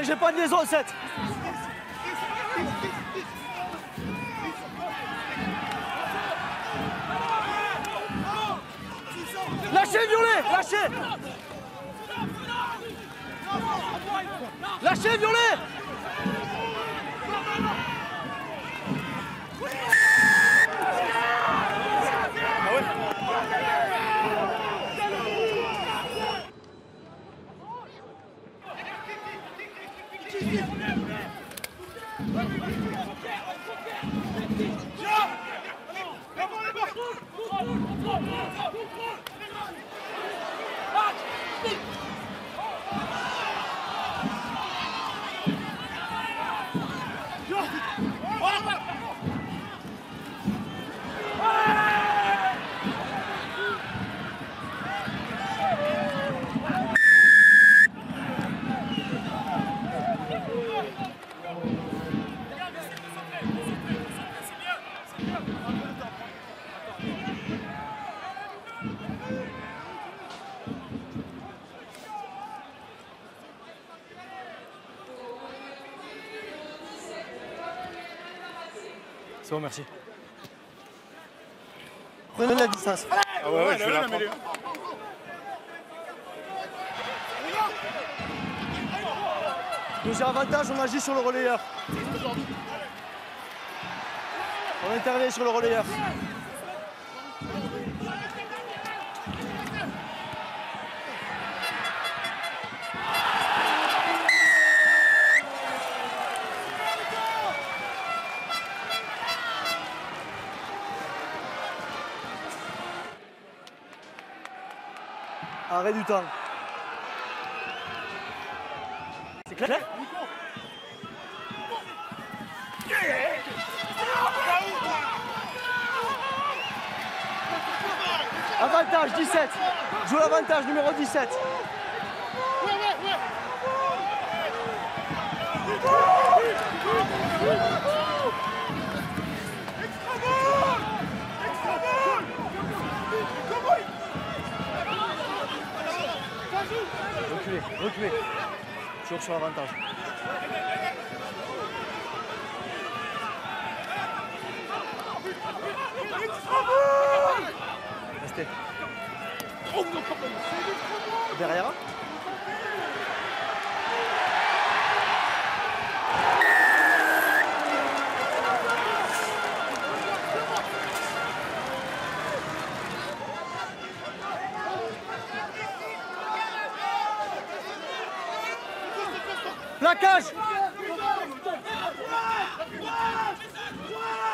j'ai pas de liaison 7. Lâchez Violet, lâchez. Lâchez Violet. C'est bon, merci. Prenez la distance. Ah ouais, je vais la prendre. Nous avons avantage, on agit sur le relayeur. On intervient sur le relayeur. Arrêt du temps. C'est clair? Avantage 17. Joue l'avantage numéro 17. Reculez, reculez. Toujours sur l'avantage. Restez. Derrière. Plaquage.